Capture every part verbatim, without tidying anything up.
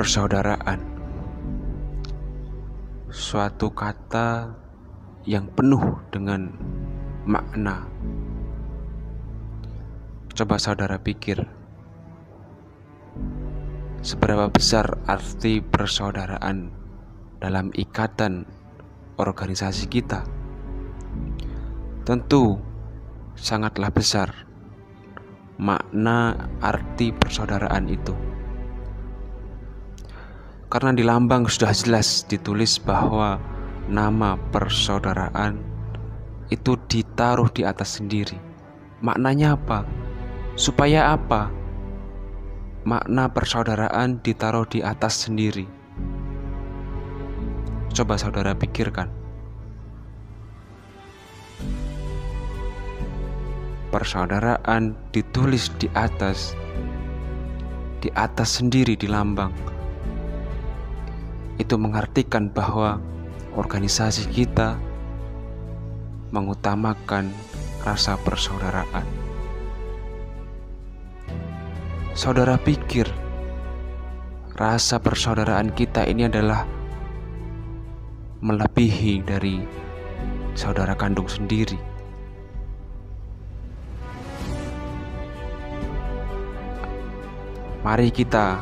Persaudaraan, suatu kata yang penuh dengan makna. Coba saudara pikir, seberapa besar arti persaudaraan dalam ikatan organisasi kita? Tentu sangatlah besar makna arti persaudaraan itu. Karena di lambang sudah jelas ditulis bahwa nama persaudaraan itu ditaruh di atas sendiri. Maknanya apa? Supaya apa? Makna persaudaraan ditaruh di atas sendiri. Coba saudara pikirkan. Persaudaraan ditulis di atas, di atas sendiri di lambang. Itu mengartikan bahwa organisasi kita mengutamakan rasa persaudaraan. Saudara pikir rasa persaudaraan kita ini adalah melebihi dari saudara kandung sendiri? Mari kita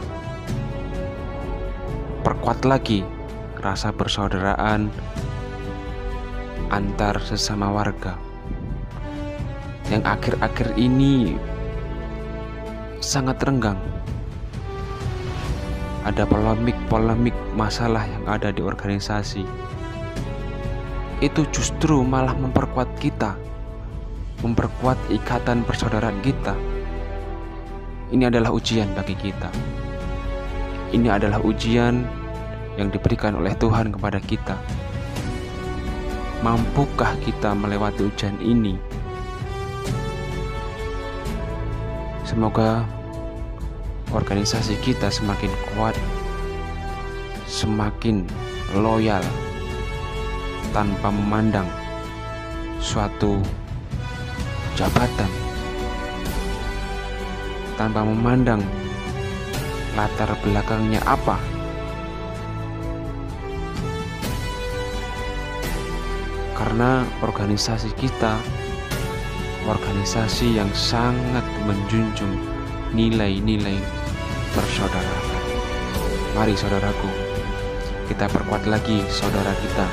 perkuat lagi rasa persaudaraan antar sesama warga yang akhir-akhir ini sangat renggang. Ada polemik-polemik masalah yang ada di organisasi. Itu justru malah memperkuat kita, memperkuat ikatan persaudaraan kita. Ini adalah ujian bagi kita. Ini adalah ujian yang diberikan oleh Tuhan kepada kita. Mampukah kita melewati ujian ini? Semoga organisasi kita semakin kuat, semakin loyal, tanpa memandang suatu jabatan, tanpa memandang latar belakangnya apa. Karena organisasi kita organisasi yang sangat menjunjung nilai-nilai persaudaraan. Mari saudaraku, kita perkuat lagi saudara kita.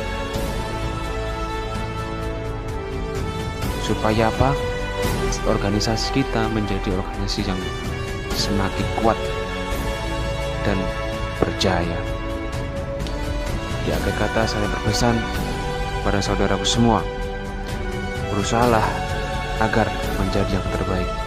Supaya apa? Organisasi kita menjadi organisasi yang semakin kuat dan berjaya. Di akhir kata saya berpesan pada saudaraku semua, berusahalah agar menjadi yang terbaik.